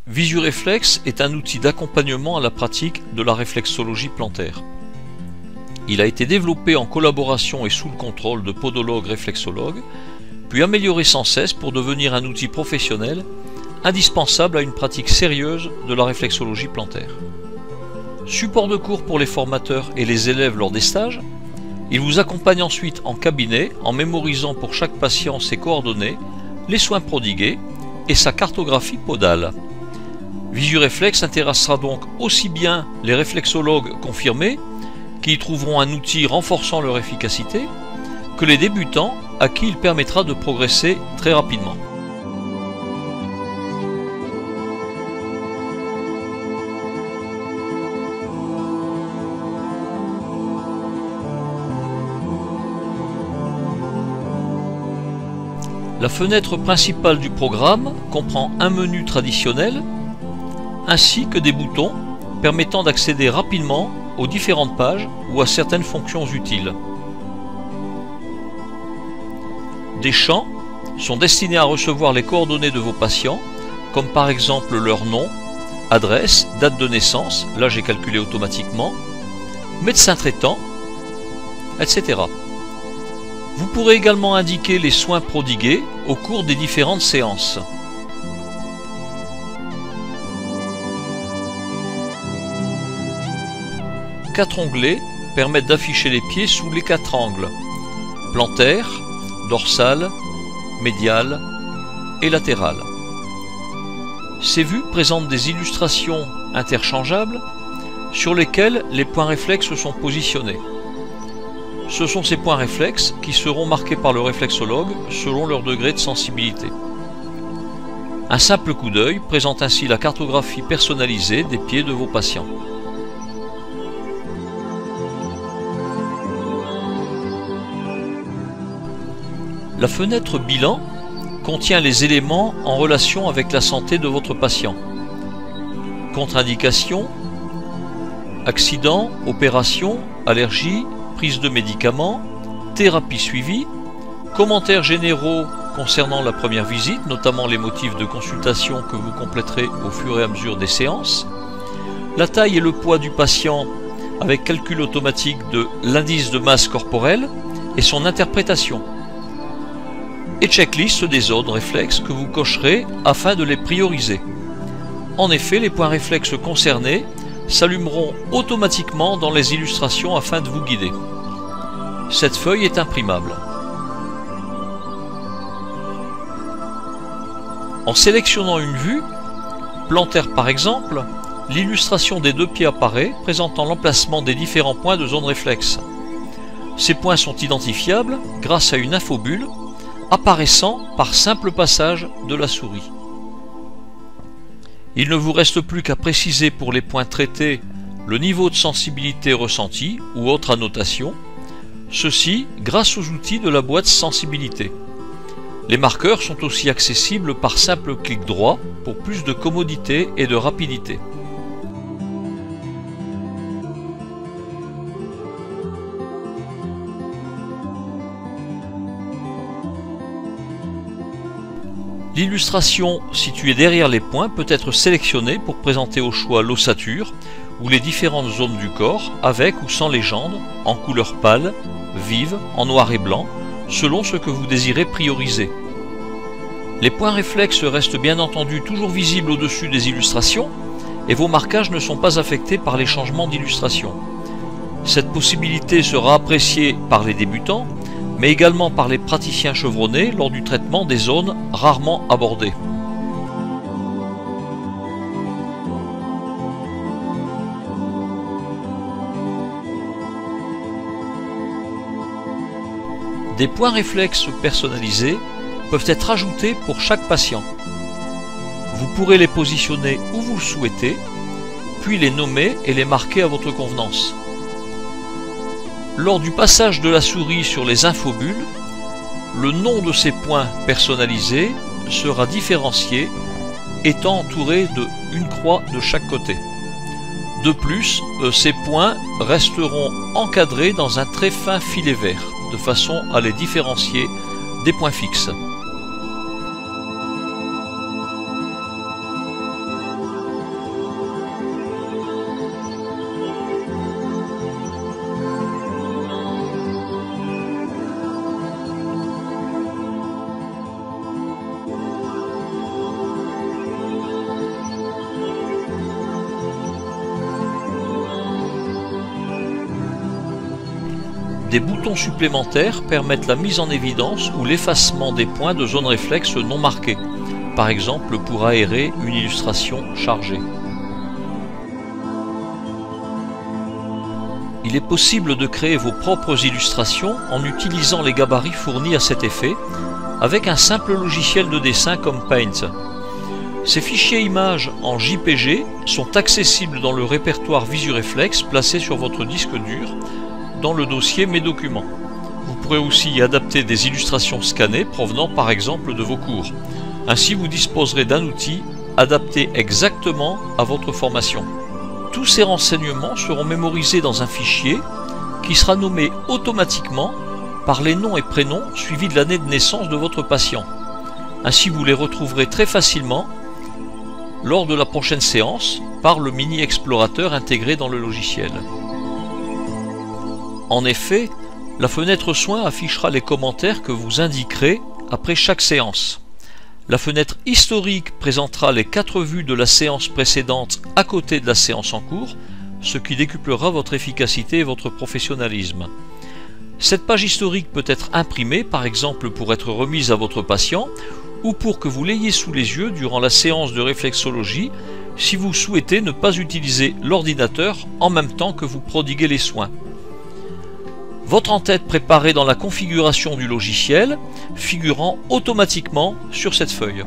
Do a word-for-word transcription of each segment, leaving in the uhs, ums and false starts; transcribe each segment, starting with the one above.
Visu-Réflexe est un outil d'accompagnement à la pratique de la réflexologie plantaire. Il a été développé en collaboration et sous le contrôle de podologues réflexologues, puis amélioré sans cesse pour devenir un outil professionnel indispensable à une pratique sérieuse de la réflexologie plantaire. Support de cours pour les formateurs et les élèves lors des stages, il vous accompagne ensuite en cabinet en mémorisant pour chaque patient ses coordonnées, les soins prodigués et sa cartographie podale. Visu-Réflexe intéressera donc aussi bien les réflexologues confirmés, qui y trouveront un outil renforçant leur efficacité, que les débutants à qui il permettra de progresser très rapidement. La fenêtre principale du programme comprend un menu traditionnel ainsi que des boutons permettant d'accéder rapidement aux différentes pages ou à certaines fonctions utiles. Des champs sont destinés à recevoir les coordonnées de vos patients, comme par exemple leur nom, adresse, date de naissance, là j'ai calculé automatiquement, médecin traitant, et cetera. Vous pourrez également indiquer les soins prodigués au cours des différentes séances. Quatre onglets permettent d'afficher les pieds sous les quatre angles: plantaire, dorsale, médiale et latérale. Ces vues présentent des illustrations interchangeables sur lesquelles les points réflexes sont positionnés. Ce sont ces points réflexes qui seront marqués par le réflexologue selon leur degré de sensibilité. Un simple coup d'œil présente ainsi la cartographie personnalisée des pieds de vos patients. La fenêtre bilan contient les éléments en relation avec la santé de votre patient. Contre-indications, accidents, opérations, allergies, prise de médicaments, thérapie suivie, commentaires généraux concernant la première visite, notamment les motifs de consultation que vous compléterez au fur et à mesure des séances, la taille et le poids du patient avec calcul automatique de l'indice de masse corporelle et son interprétation, et checklist des zones réflexes que vous cocherez afin de les prioriser. En effet, les points réflexes concernés s'allumeront automatiquement dans les illustrations afin de vous guider. Cette feuille est imprimable. En sélectionnant une vue, plantaire par exemple, l'illustration des deux pieds apparaît, présentant l'emplacement des différents points de zone réflexe. Ces points sont identifiables grâce à une infobulle apparaissant par simple passage de la souris. Il ne vous reste plus qu'à préciser pour les points traités le niveau de sensibilité ressenti ou autre annotation, ceci grâce aux outils de la boîte sensibilité. Les marqueurs sont aussi accessibles par simple clic droit pour plus de commodité et de rapidité. L'illustration située derrière les points peut être sélectionnée pour présenter au choix l'ossature ou les différentes zones du corps avec ou sans légende, en couleur pâle, vive, en noir et blanc, selon ce que vous désirez prioriser. Les points réflexes restent bien entendu toujours visibles au-dessus des illustrations et vos marquages ne sont pas affectés par les changements d'illustration. Cette possibilité sera appréciée par les débutants, mais également par les praticiens chevronnés lors du traitement des zones rarement abordées. Des points réflexes personnalisés peuvent être ajoutés pour chaque patient. Vous pourrez les positionner où vous le souhaitez, puis les nommer et les marquer à votre convenance. Lors du passage de la souris sur les infobulles, le nom de ces points personnalisés sera différencié, étant entouré de une croix de chaque côté. De plus, ces points resteront encadrés dans un très fin filet vert, de façon à les différencier des points fixes. Des boutons supplémentaires permettent la mise en évidence ou l'effacement des points de zone réflexe non marqués, par exemple pour aérer une illustration chargée. Il est possible de créer vos propres illustrations en utilisant les gabarits fournis à cet effet avec un simple logiciel de dessin comme Paint. Ces fichiers images en J P G sont accessibles dans le répertoire VisuReflex placé sur votre disque dur dans le dossier Mes documents. Vous pourrez aussi y adapter des illustrations scannées provenant par exemple de vos cours. Ainsi vous disposerez d'un outil adapté exactement à votre formation. Tous ces renseignements seront mémorisés dans un fichier qui sera nommé automatiquement par les noms et prénoms suivis de l'année de naissance de votre patient. Ainsi vous les retrouverez très facilement lors de la prochaine séance par le mini explorateur intégré dans le logiciel. En effet, la fenêtre Soins affichera les commentaires que vous indiquerez après chaque séance. La fenêtre historique présentera les quatre vues de la séance précédente à côté de la séance en cours, ce qui décuplera votre efficacité et votre professionnalisme. Cette page historique peut être imprimée, par exemple pour être remise à votre patient, ou pour que vous l'ayez sous les yeux durant la séance de réflexologie, si vous souhaitez ne pas utiliser l'ordinateur en même temps que vous prodiguez les soins. Votre en-tête préparée dans la configuration du logiciel, figurant automatiquement sur cette feuille.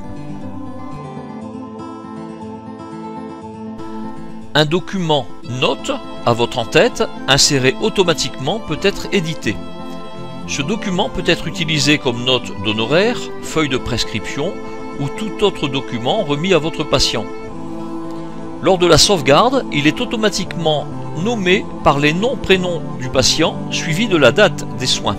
Un document note à votre en-tête inséré automatiquement peut être édité. Ce document peut être utilisé comme note d'honoraires, feuille de prescription ou tout autre document remis à votre patient. Lors de la sauvegarde, il est automatiquement nommé par les noms prénoms du patient suivi de la date des soins.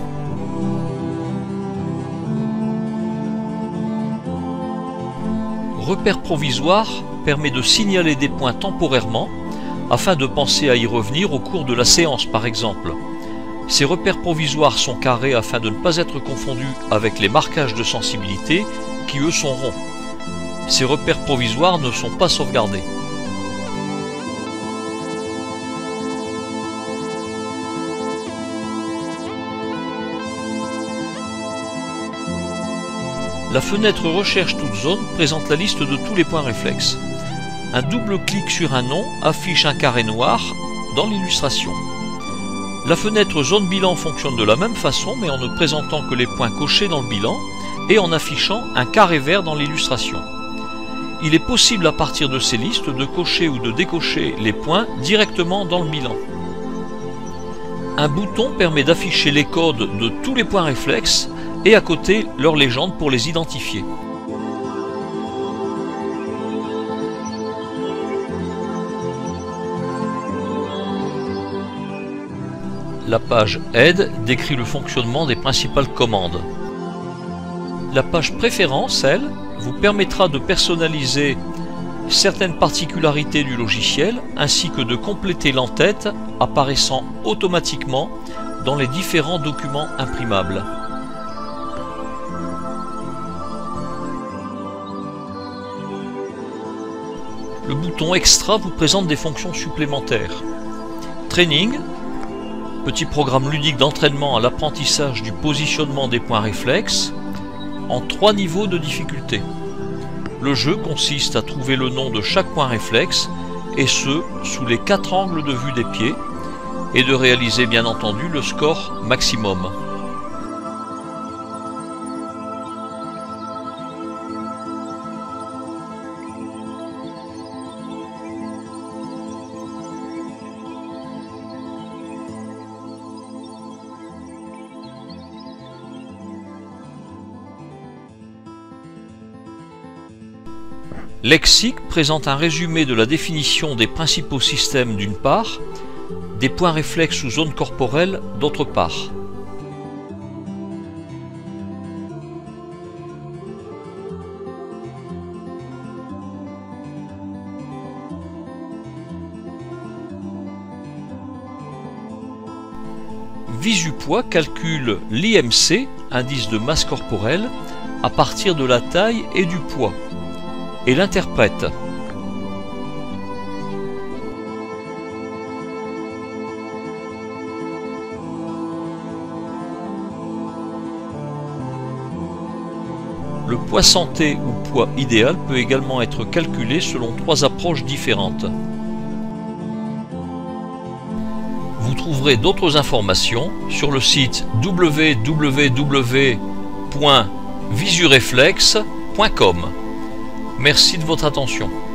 Repère provisoire permet de signaler des points temporairement afin de penser à y revenir au cours de la séance par exemple. Ces repères provisoires sont carrés afin de ne pas être confondus avec les marquages de sensibilité qui eux sont ronds. Ces repères provisoires ne sont pas sauvegardés. La fenêtre Recherche toute zone présente la liste de tous les points réflexes. Un double clic sur un nom affiche un carré noir dans l'illustration. La fenêtre Zone bilan fonctionne de la même façon mais en ne présentant que les points cochés dans le bilan et en affichant un carré vert dans l'illustration. Il est possible à partir de ces listes de cocher ou de décocher les points directement dans le bilan. Un bouton permet d'afficher les codes de tous les points réflexes et à côté leur légende pour les identifier. La page Aide décrit le fonctionnement des principales commandes. La page Préférences, elle, vous permettra de personnaliser certaines particularités du logiciel ainsi que de compléter l'en-tête apparaissant automatiquement dans les différents documents imprimables. Le bouton Extra vous présente des fonctions supplémentaires. Training, petit programme ludique d'entraînement à l'apprentissage du positionnement des points réflexes, en trois niveaux de difficulté. Le jeu consiste à trouver le nom de chaque point réflexe, et ce, sous les quatre angles de vue des pieds, et de réaliser bien entendu le score maximum. Lexique présente un résumé de la définition des principaux systèmes d'une part, des points réflexes ou zones corporelles d'autre part. Visupoids calcule l'I M C, indice de masse corporelle, à partir de la taille et du poids, et l'interprète. Le poids santé ou poids idéal peut également être calculé selon trois approches différentes. Vous trouverez d'autres informations sur le site w w w point visureflex point com. Merci de votre attention.